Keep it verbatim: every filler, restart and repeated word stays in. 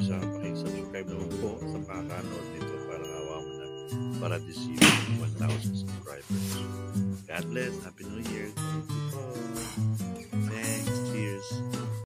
sa pakisubscribe naman po sa pakakanood nito para awa mo na para this year one thousand subscribers. God bless. Happy New Year.